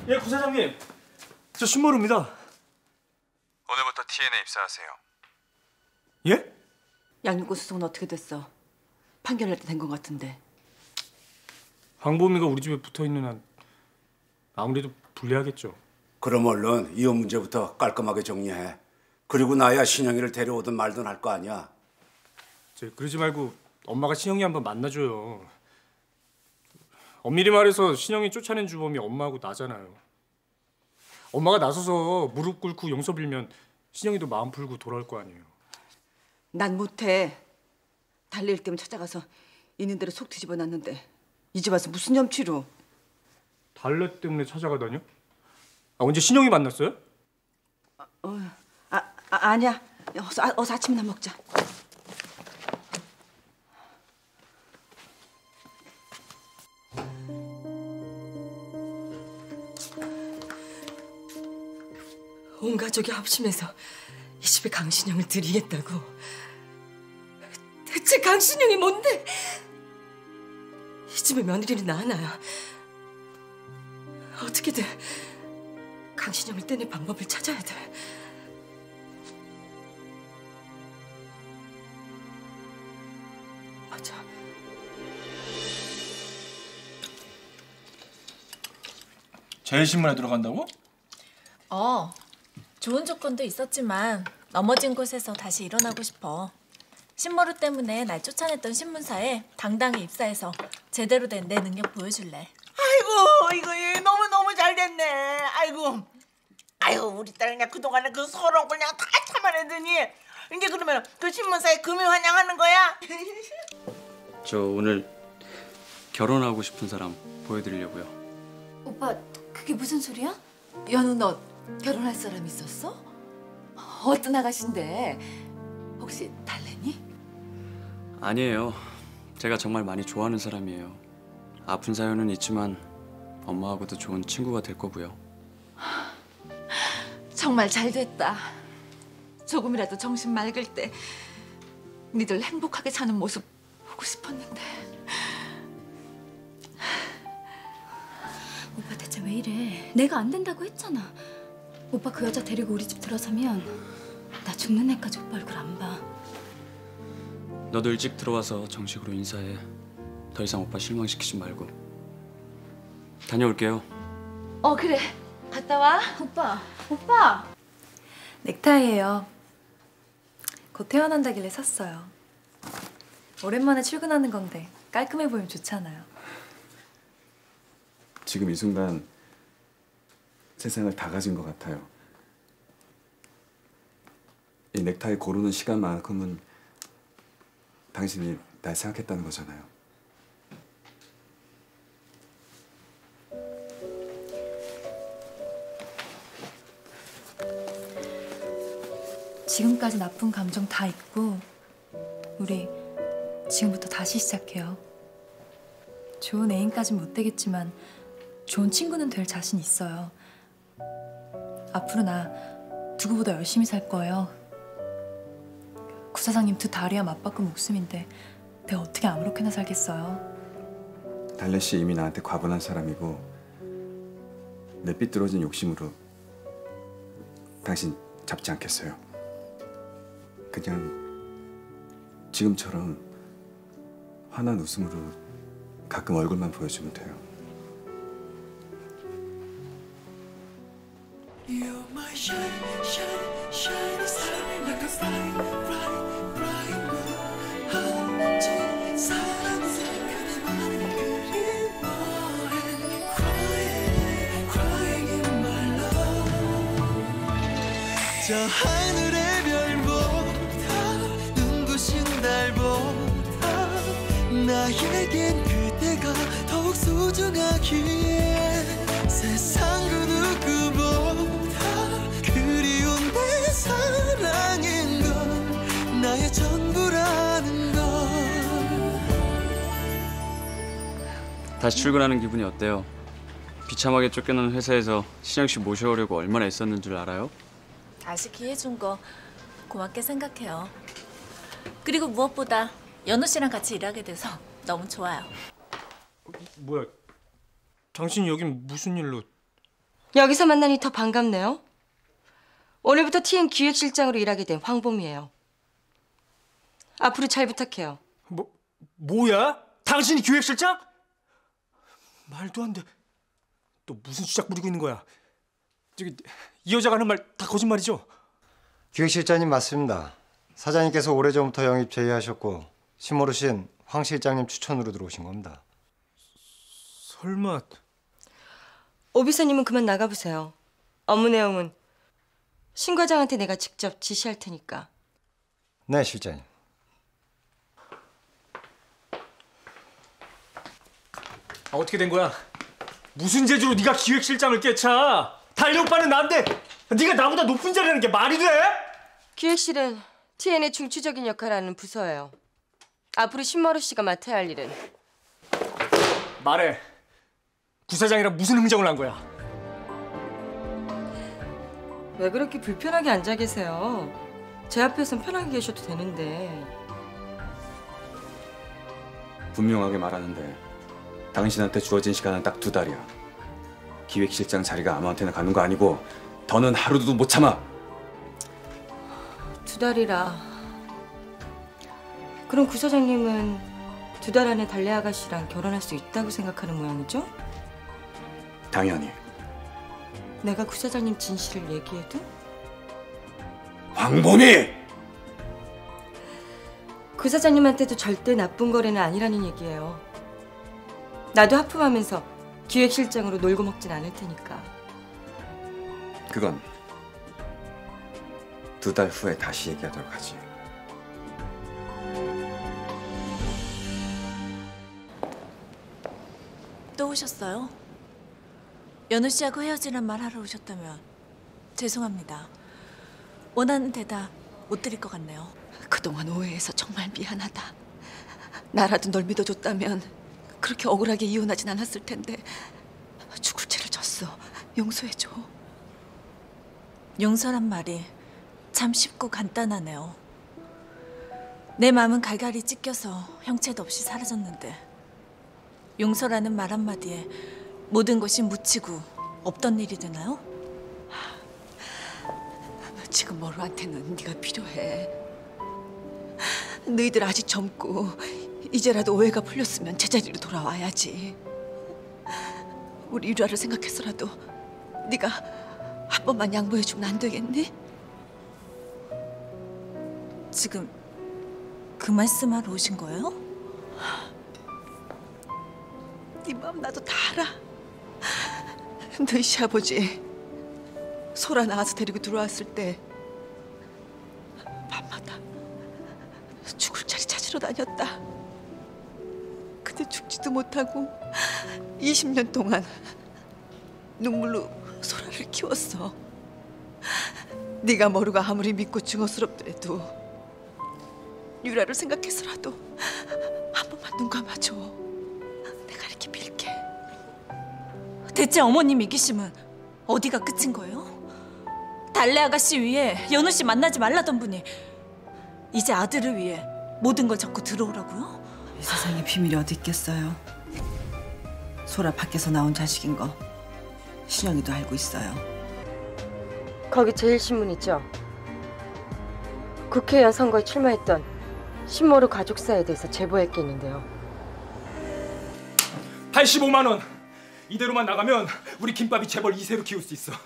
예, 구사장님. 저 신모루입니다. 오늘부터 TN에 입사하세요. 예? 양육권 수속은 어떻게 됐어? 판결날 때 된 것 같은데. 황보미가 우리 집에 붙어있는 한 아무래도 불리하겠죠. 그럼 얼른 이혼 문제부터 깔끔하게 정리해. 그리고 나야 신영이를 데려오든 말든 할 거 아니야. 그러지 말고 엄마가 신영이 한번 만나줘요. 엄밀히 말해서 신영이 쫓아낸 주범이 엄마하고 나잖아요. 엄마가 나서서 무릎 꿇고 용서 빌면 신영이도 마음 풀고 돌아올 거 아니에요. 난 못해. 달래일 때문에 찾아가서 있는 대로 속 뒤집어 놨는데 이제 와서 무슨 염치로. 달래 때문에 찾아가다뇨? 언제 신영이 만났어요? 아니야. 어서 아침이나 먹자. 온 가족이 합심해서 이 집에 강신영을 들이겠다고. 대체 강신영이 뭔데? 이 집의 며느리는 나 하나야. 어떻게든 강신영을 떼낼 방법을 찾아야 돼. 맞아. 제일신문에 들어간다고? 좋은 조건도 있었지만 넘어진 곳에서 다시 일어나고 싶어. 신모루 때문에 날 쫓아냈던 신문사에 당당히 입사해서 제대로 된 내 능력 보여줄래. 아이고 이거 너무너무 잘 됐네. 아이고 우리 딸 그냥 그동안에 그 서러운 걸 그냥 다 참아내더니 이제 그러면 그 신문사에 금이 환영하는 거야? 저 오늘 결혼하고 싶은 사람 보여드리려고요. 오빠, 그게 무슨 소리야? 연우, 너 결혼할 사람 있었어? 어떤 아가씨인데? 혹시 달래니? 아니에요. 제가 정말 많이 좋아하는 사람이에요. 아픈 사연은 있지만 엄마하고도 좋은 친구가 될 거고요. 정말 잘 됐다. 조금이라도 정신 맑을 때 니들 행복하게 사는 모습 보고 싶었는데. 오빠 대체 왜 이래? 내가 안 된다고 했잖아. 오빠 그 여자 데리고 우리 집 들어서면 나 죽는 애까지 오빠 얼굴 안 봐. 너도 일찍 들어와서 정식으로 인사해. 더 이상 오빠 실망시키지 말고. 다녀올게요. 그래. 갔다 와. 오빠! 넥타이예요. 곧 태어난다길래 샀어요. 오랜만에 출근하는 건데 깔끔해 보이면 좋잖아요. 지금 이 순간 세상을 다 가진 것 같아요. 이 넥타이 고르는 시간만큼은 당신이 날 생각했다는 거잖아요. 지금까지 나쁜 감정 다 잊고 우리 지금부터 다시 시작해요. 좋은 애인까진 못 되겠지만 좋은 친구는 될 자신 있어요. 앞으로 나 누구보다 열심히 살 거예요. 구사장님 두 다리와 맞바꾼 목숨인데 내가 어떻게 아무렇게나 살겠어요. 달래 씨 이미 나한테 과분한 사람이고 내 삐뚤어진 욕심으로 당신 잡지 않겠어요. 그냥 지금처럼 환한 웃음으로 가끔 얼굴만 보여주면 돼요. 저 하늘의 별보다 눈부신 달보다 나에겐 그대가 더욱 소중하기에 세상 그 누구보다 그리운 내 사랑인 건 나의 전부라는 걸. 다시 출근하는 기분이 어때요? 비참하게 쫓겨난 회사에서 신영 씨 모셔오려고 얼마나 애썼는 줄 알아요? 다시 기회 준 거 고맙게 생각해요. 그리고 무엇보다 연우 씨랑 같이 일하게 돼서 너무 좋아요. 뭐야, 당신이 여긴 무슨 일로? 여기서 만나니 더 반갑네요. 오늘부터 TN 기획실장으로 일하게 된 황봄이에요. 앞으로 잘 부탁해요. 뭐야? 당신이 기획실장? 말도 안 돼. 또 무슨 수작 부리고 있는 거야? 저기 이 여자가 하는 말 다 거짓말이죠? 기획실장님 맞습니다. 사장님께서 오래전부터 영입 제의하셨고 신모르신 황 실장님 추천으로 들어오신 겁니다. 설마... 오 비서님은 그만 나가보세요. 업무 내용은 신 과장한테 내가 직접 지시할 테니까. 네, 실장님. 어떻게 된 거야? 무슨 재주로 네가 기획실장을 깨차? 달리 오빠는 난데 네가 나보다 높은 자리라는 게 말이 돼? 기획실은 TN의 중추적인 역할을 하는 부서예요. 앞으로 신마루 씨가 맡아야 할 일은 말해. 부사장이랑 무슨 흥정을 한 거야? 왜 그렇게 불편하게 앉아 계세요? 제 앞에선 편하게 계셔도 되는데. 분명하게 말하는데 당신한테 주어진 시간은 딱 2달이야. 기획실장 자리가 아무한테나 가는 거 아니고 더는 하루도 못 참아. 2달이라. 그럼 구사장님은 2달 안에 달래 아가씨랑 결혼할 수 있다고 생각하는 모양이죠? 당연히. 내가 구사장님 진실을 얘기해도? 황봄이! 구사장님한테도 절대 나쁜 거래는 아니라는 얘기예요. 나도 하품하면서 기획실장으로 놀고 먹진 않을 테니까. 그건 2달 후에 다시 얘기하도록 하지. 또 오셨어요? 연우 씨하고 헤어지란 말 하러 오셨다면 죄송합니다. 원하는 대답 못 드릴 것 같네요. 그동안 오해해서 정말 미안하다. 나라도 널 믿어줬다면 그렇게 억울하게 이혼하진 않았을 텐데 죽을 죄를 졌어. 용서해줘. 용서란 말이 참 쉽고 간단하네요. 내 마음은 갈갈이 찢겨서 형체도 없이 사라졌는데 용서라는 말 한마디에 모든 것이 묻히고 없던 일이 되나요? 지금 머루한테는 네가 필요해. 너희들 아직 젊고 이제라도 오해가 풀렸으면 제자리로 돌아와야지. 우리 유라를 생각해서라도 네가 한 번만 양보해주면 안 되겠니? 지금 그 말씀하러 오신 거예요? 네 마음 나도 다 알아. 너희 시아버지 소라 나와서 데리고 들어왔을 때 밤마다 죽을 자리 찾으러 다녔다. 근데 죽지도 못하고 20년 동안 눈물로 소라를 키웠어. 네가 머루가 아무리 믿고 증오스럽더라도 유라를 생각해서라도 한 번만 눈 감아줘. 내가 이렇게 빌게. 대체 어머님 이기심은 어디가 끝인 거예요? 달래 아가씨 위해 연우 씨 만나지 말라던 분이 이제 아들을 위해 모든 걸 접고 들어오라고요? 이 세상에 비밀이 어디 있겠어요. 소라 밖에서 나온 자식인 거 신영이도 알고 있어요. 거기 제일신문 있죠? 국회의원 선거에 출마했던 신모루 가족사에 대해서 제보할 게 있는데요. 85만 원. 이대로만 나가면 우리 김밥이 재벌 2세로 키울 수 있어.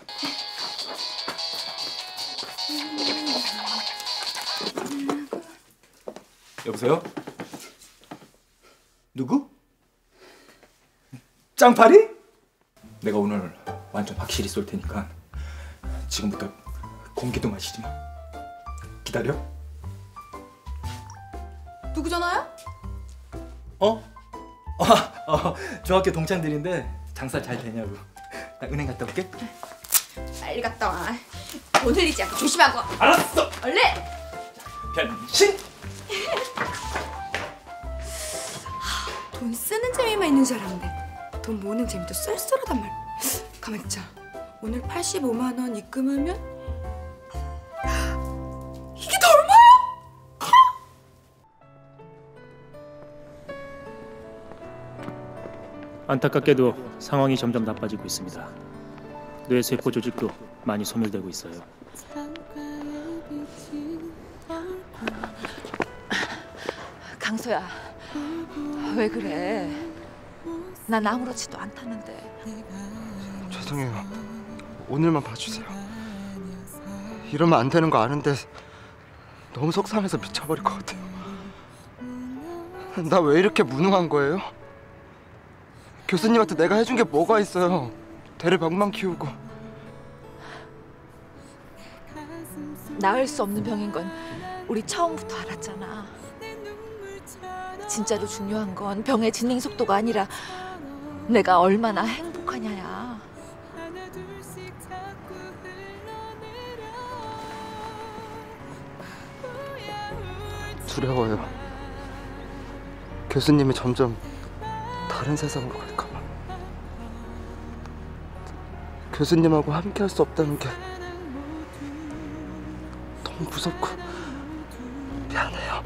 여보세요? 누구? 짱파리? 내가 오늘 완전 확실히 쏠 테니까 지금부터 공기도 마시지 마. 기다려. 누구 전화야? 중학교 동창들인데 장사 잘 되냐고. 나 은행 갔다 올게. 빨리 갔다 와. 돈 흘리지 않게 조심하고. 알았어. 얼른. 변신. 돈 쓰는 재미만 있는 줄 알았는데 돈 모으는 재미도 쏠쏠하단 말. 가만 있자. 오늘 85만 원 입금하면 이게 다 얼마야? 안타깝게도 상황이 점점 나빠지고 있습니다. 뇌세포 조직도 많이 소멸되고 있어요. 강소야, 왜 그래? 난 아무렇지도 않다는데. 죄송해요. 오늘만 봐주세요. 이러면 안 되는 거 아는데 너무 속상해서 미쳐버릴 것 같아요. 나 왜 이렇게 무능한 거예요? 교수님한테 내가 해준 게 뭐가 있어요? 대를 병만 키우고. 나을 수 없는 병인 건 우리 처음부터 알았잖아. 진짜로 중요한 건 병의 진행 속도가 아니라 내가 얼마나 행복하냐야. 두려워요. 교수님이 점점 다른 세상으로 갈까 봐. 교수님하고 함께 할 수 없다는 게 너무 무섭고 미안해요.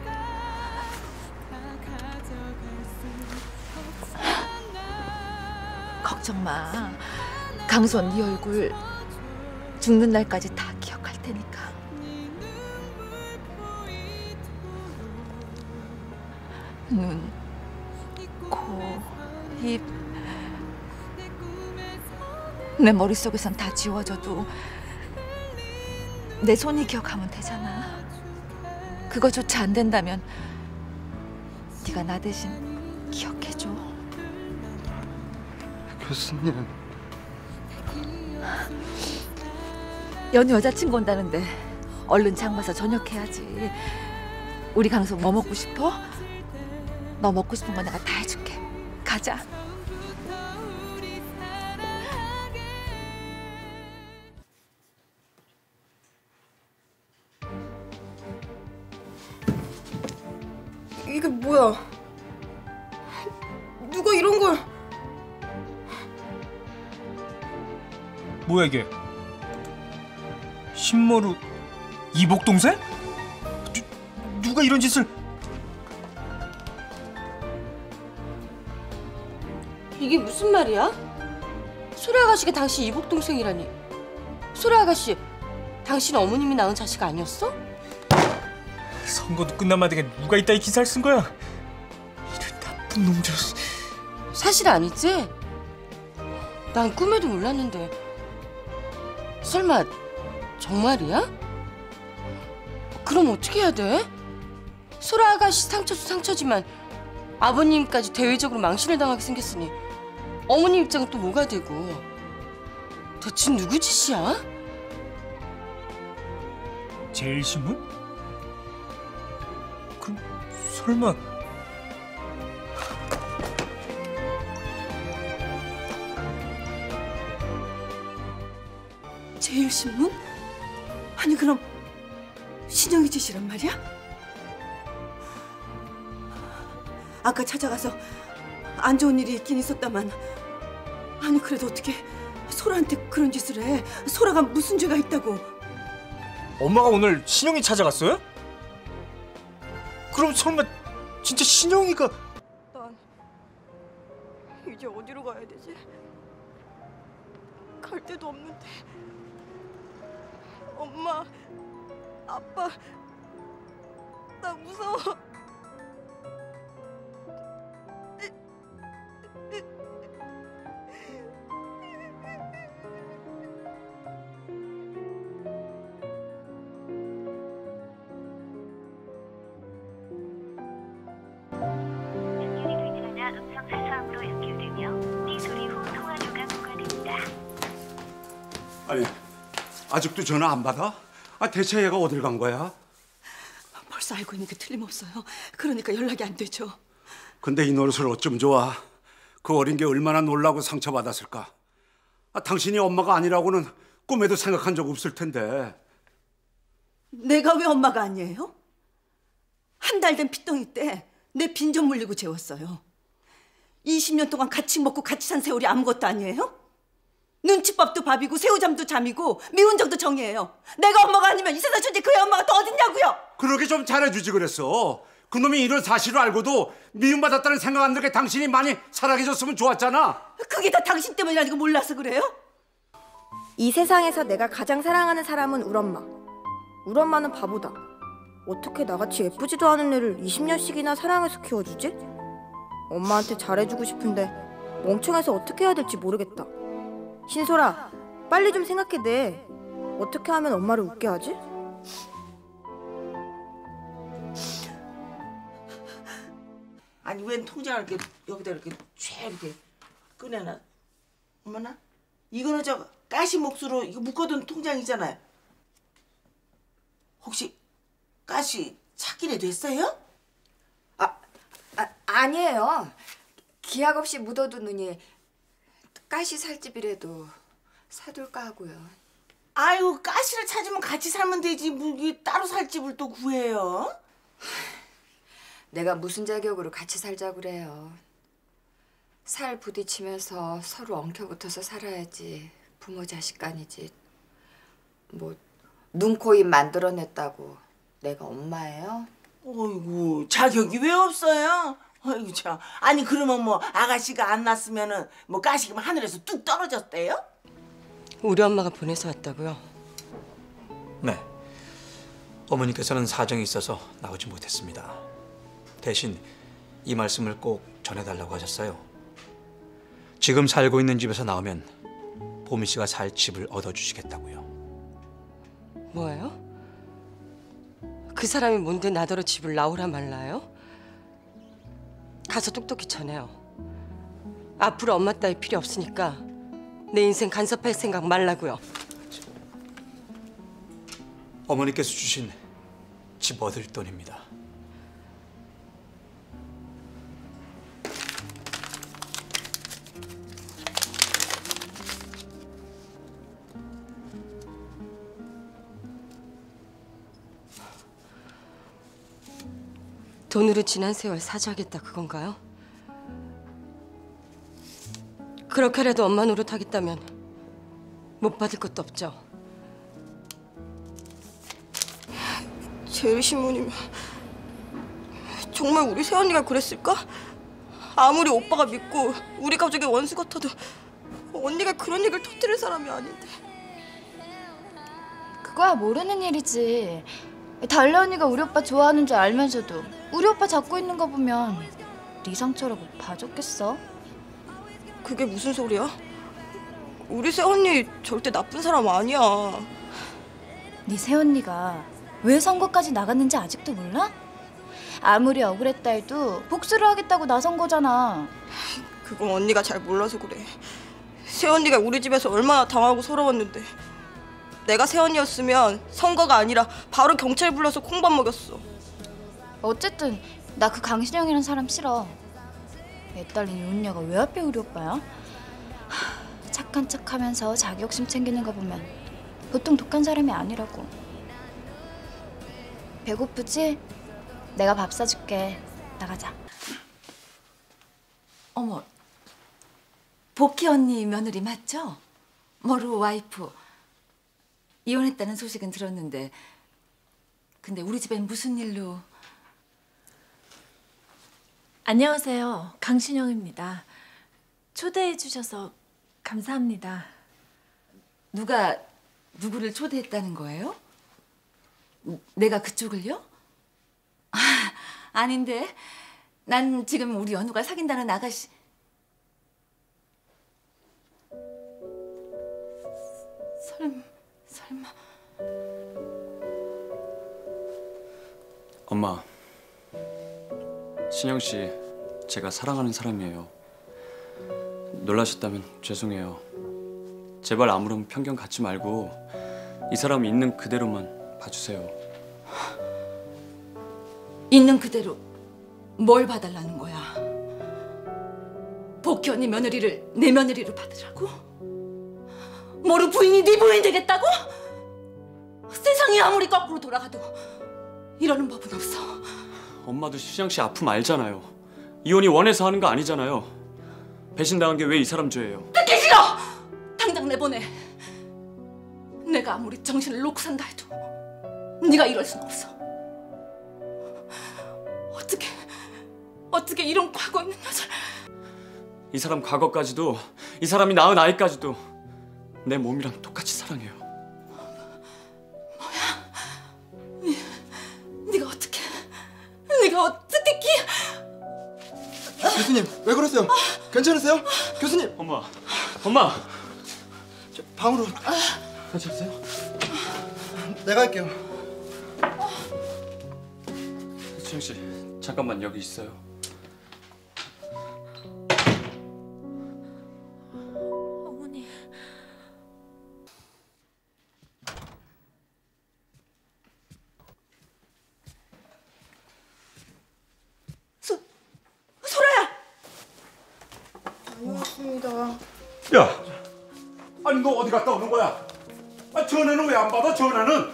걱정 마. 강소는 네 얼굴 죽는 날까지 다 기억할 테니까. 눈, 코, 입, 내 머릿속에선 다 지워져도 내 손이 기억하면 되잖아. 그거조차 안 된다면 네가 나 대신 기억해줘. 교수님. 연우 여자친구 온다는데 얼른 장 봐서 저녁해야지. 우리 강소 뭐 먹고 싶어? 너 먹고 싶은 거 내가 다 해줄게. 가자. 이게 뭐야? 누가 이런 걸? 뭐야 이게? 신모루 이복 동생? 누가 이런 짓을? 이게 무슨 말이야? 소라 아가씨가 당신 이복 동생이라니. 소라 아가씨, 당신 어머님이 낳은 자식 아니었어? 선거도 끝난 마당에 누가 이따 이 기사를 쓴 거야? 이런 나쁜 놈들. 사실 아니지? 난 꿈에도 몰랐는데. 설마 정말이야? 그럼 어떻게 해야 돼? 소라 아가씨 상처도 상처지만 아버님까지 대외적으로 망신을 당하게 생겼으니 어머님 입장은 또 뭐가 되고. 대체 누구 짓이야? 제일신문? 그럼 설마 제일신문? 아니 그럼 신영이 짓이란 말이야? 아까 찾아가서 안 좋은 일이 있긴 있었다만 아니 그래도 어떻게 소라한테 그런 짓을 해? 소라가 무슨 죄가 있다고? 엄마가 오늘 신영이 찾아갔어요? 그럼 설마 진짜 신영이가? 난 이제 어디로 가야 되지? 갈 데도 없는데. 엄마, 아빠, 나 무서워. 아니, 아직도 전화 안 받아? 대체 얘가 어딜 간 거야? 벌써 알고 있는 게 틀림없어요. 그러니까 연락이 안 되죠. 근데 이 노릇을 어쩜 좋아. 그 어린 게 얼마나 놀라고 상처받았을까. 당신이 엄마가 아니라고는 꿈에도 생각한 적 없을 텐데. 내가 왜 엄마가 아니에요? 한 달 된 핏덩이 때 내 빈정 물리고 재웠어요. 20년 동안 같이 먹고 같이 산 세월이 아무것도 아니에요? 눈칫밥도 밥이고 새우잠도 잠이고 미운 정도 정이에요. 내가 엄마가 아니면 이 세상 천지 그의 엄마가 또 어딨냐고요. 그러게 좀 잘해주지 그랬어. 그놈이 이런 사실을 알고도 미움받았다는 생각 안 들게 당신이 많이 살아계셨으면 좋았잖아. 그게 다 당신 때문이라는 거 몰라서 그래요? 이 세상에서 내가 가장 사랑하는 사람은 우리 엄마. 우리 엄마는 바보다. 어떻게 나같이 예쁘지도 않은 애를 20년씩이나 사랑해서 키워주지? 엄마한테 잘해주고 싶은데 멍청해서 어떻게 해야 될지 모르겠다. 신솔아, 빨리 좀 생각해내. 어떻게 하면 엄마를 웃게 하지? 아니 웬 통장을 이렇게 여기다 이렇게 쫙 이렇게 꺼내놔. 어머나, 이거는 저 가시 몫으로 이거 묶어둔 통장이잖아요. 혹시 가시 찾기라도 됐어요? 아니에요. 기약 없이 묻어둔 눈이 가시 살 집이라도 사둘까 하고요. 아유, 가시를 찾으면 같이 살면 되지. 뭐 이게 따로 살 집을 또 구해요? 내가 무슨 자격으로 같이 살자 그래요. 살 부딪히면서 서로 엉켜붙어서 살아야지 부모 자식 간이지. 뭐 눈, 코, 입 만들어냈다고 내가 엄마예요? 어이구, 자격이 왜 없어요? 아이고 참. 아니 그러면 뭐 아가씨가 안 낳았으면은 뭐 가시가 하늘에서 뚝 떨어졌대요? 우리 엄마가 보내서 왔다고요? 네. 어머니께서는 사정이 있어서 나오지 못했습니다. 대신 이 말씀을 꼭 전해달라고 하셨어요. 지금 살고 있는 집에서 나오면 보미 씨가 살 집을 얻어주시겠다고요. 뭐예요? 그 사람이 뭔데 나더러 집을 나오라 말라요? 가서 똑똑히 전해요. 앞으로 엄마 따위 필요 없으니까 내 인생 간섭할 생각 말라고요. 어머니께서 주신 집 얻을 돈입니다. 돈으로 지난 세월 사죄하겠다 그건가요? 그렇게라도 엄마 노릇하겠다면 못 받을 것도 없죠. 제일 신부님, 정말 우리 새언니가 그랬을까? 아무리 오빠가 믿고 우리 가족의 원수 같아도 언니가 그런 얘기를 터뜨릴 사람이 아닌데. 그거야 모르는 일이지. 달래 언니가 우리 오빠 좋아하는 줄 알면서도 우리 오빠 잡고 있는 거 보면 네 상처라고 봐줬겠어? 그게 무슨 소리야? 우리 새언니 절대 나쁜 사람 아니야. 네 새언니가 왜 선거까지 나갔는지 아직도 몰라? 아무리 억울했다 해도 복수를 하겠다고 나선 거잖아. 그건 언니가 잘 몰라서 그래. 새언니가 우리 집에서 얼마나 당하고 서러웠는데 내가 새언니였으면 선거가 아니라 바로 경찰 불러서 콩밥 먹였어. 어쨌든 나 그 강신영이라는 사람 싫어. 애 딸린 윤녀가 왜 하필 우리 오빠야? 착한 척하면서 자기 욕심 챙기는 거 보면 보통 독한 사람이 아니라고. 배고프지? 내가 밥 사줄게. 나가자. 어머, 복희 언니 며느리 맞죠? 머루 와이프. 이혼했다는 소식은 들었는데 근데 우리 집엔 무슨 일로? 안녕하세요. 강신영입니다. 초대해 주셔서 감사합니다. 누가 누구를 초대했다는 거예요? 내가 그쪽을요? 아, 아닌데. 난 지금 우리 연우가 사귄다는 아가씨. 설마. 엄마, 신영 씨 제가 사랑하는 사람이에요. 놀라셨다면 죄송해요. 제발 아무런 편견 갖지 말고 이 사람 있는 그대로만 봐주세요. 있는 그대로 뭘 봐달라는 거야? 복희 언니 며느리를 내 며느리로 받으라고? 모르 부인이 네 부인 되겠다고? 세상이 아무리 거꾸로 돌아가도 이러는 법은 없어. 엄마도 신영 씨 아픔 알잖아요. 이혼이 원해서 하는 거 아니잖아요. 배신당한 게 왜 이 사람 죄예요? 듣기 싫어! 당장 내보내. 내가 아무리 정신을 놓고 산다 해도 네가 이럴 순 없어. 어떻게 이런 과거 있는 여자를. 이 사람 과거까지도, 이 사람이 낳은 아이까지도 내 몸이랑 똑같이 사랑해요. 네가 어떻게 교수님 왜 그러세요? 괜찮으세요? 교수님. 엄마. 저 방으로 같이 가세요. 내가 할게요. 수영 씨, 잠깐만 여기 있어요. 어머니. 소라야. 다녀왔습니다. 야, 아니 너 어디 갔다 오는 거야? 전화는 왜 안 받아? 전화는?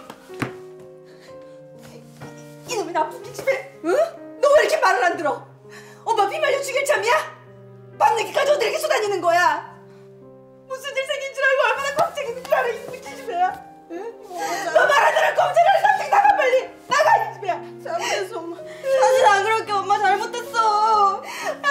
이놈의 나쁜 기집애. 응? 너 왜 이렇게 말을 안 들어? 엄마 비말려 죽일 참이야? 밤늦게까지 어디 이렇게 쏘다니는 거야? 무슨 일 생긴 줄 알고 얼마나 걱정인 줄 알아 이놈의 기집애야? 응? 너 말 안 들을 거면 제발 당장 나가 빨리. 나가 이 기집애야. 잘못했어 엄마. 사실 안 그럴게. 엄마 잘못했어.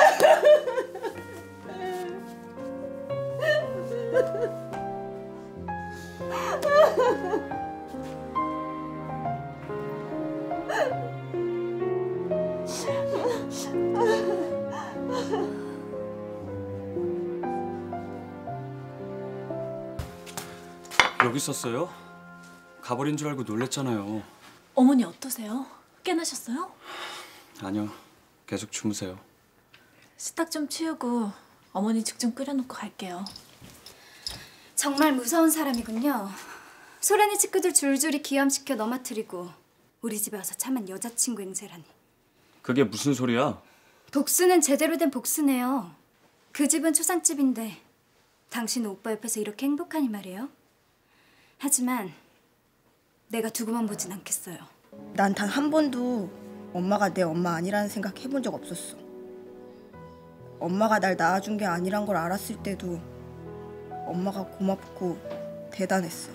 여기 있었어요? 가버린 줄 알고 놀랬잖아요. 어머니 어떠세요? 깨나셨어요? 아니요, 계속 주무세요. 식탁 좀 치우고 어머니 죽 좀 끓여놓고 갈게요. 정말 무서운 사람이군요. 소란이 식구들 줄줄이 기염시켜 넘어뜨리고 우리 집에 와서 참한 여자친구 행세라니. 그게 무슨 소리야? 복수는 제대로 된 복수네요. 그 집은 초상집인데 당신은 오빠 옆에서 이렇게 행복하니 말이에요. 하지만 내가 두고만 보진 않겠어요. 난 단 한 번도 엄마가 내 엄마 아니라는 생각 해본 적 없었어. 엄마가 날 낳아준 게 아니란 걸 알았을 때도 엄마가 고맙고 대단했어.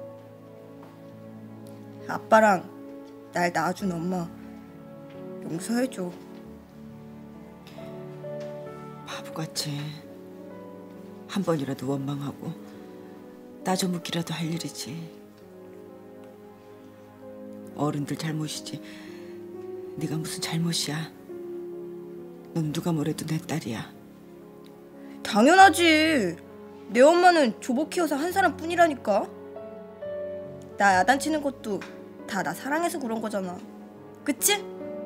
아빠랑 날 낳아준 엄마 용서해줘. 바보같이 한 번이라도 원망하고 따져묻기라도 할 일이지. 어른들 잘못이지 네가 무슨 잘못이야. 넌 누가 뭐래도 내 딸이야. 당연하지. 내 엄마는 조보 키워서 한 사람뿐이라니까. 나 야단치는 것도 다 나 사랑해서 그런 거잖아. 그치?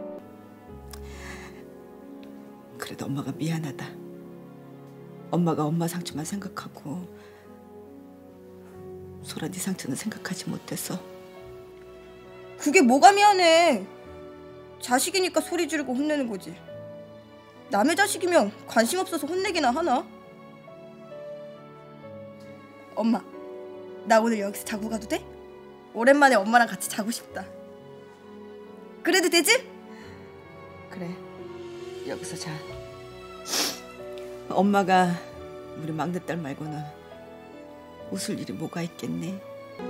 그래도 엄마가 미안하다. 엄마가 엄마 상처만 생각하고 소라 네 상처는 생각하지 못해서. 그게 뭐가 미안해. 자식이니까 소리 지르고 혼내는 거지. 남의 자식이면 관심 없어서 혼내기나 하나? 엄마, 나 오늘 여기서 자고 가도 돼? 오랜만에 엄마랑 같이 자고 싶다. 그래도 되지? 그래, 여기서 자. 엄마가 우리 막내딸 말고는 웃을 일이 뭐가 있겠니?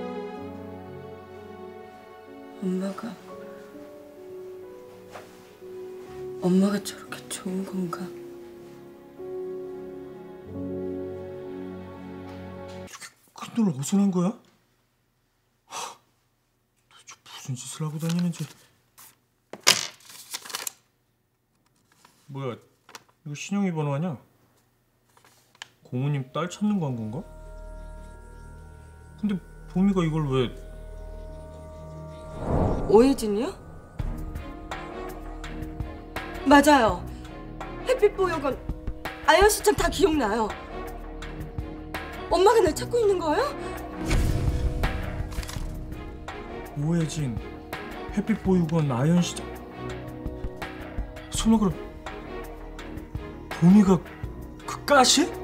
엄마가 저렇게 좋은 건가? 큰 돈을 어디서 난 거야? 도대체 무슨 짓을 하고 다니는지. 뭐야, 이거 신영이 번호 아니야? 고모님 딸 찾는 거 한 건가? 근데 보미가 이걸 왜... 오혜진이요? 맞아요. 햇빛보육원 아연 시점 다 기억나요. 엄마가 날 찾고 있는 거예요? 오혜진, 햇빛보육원 아연 시점... 설마 그럼 보미가 그 가시?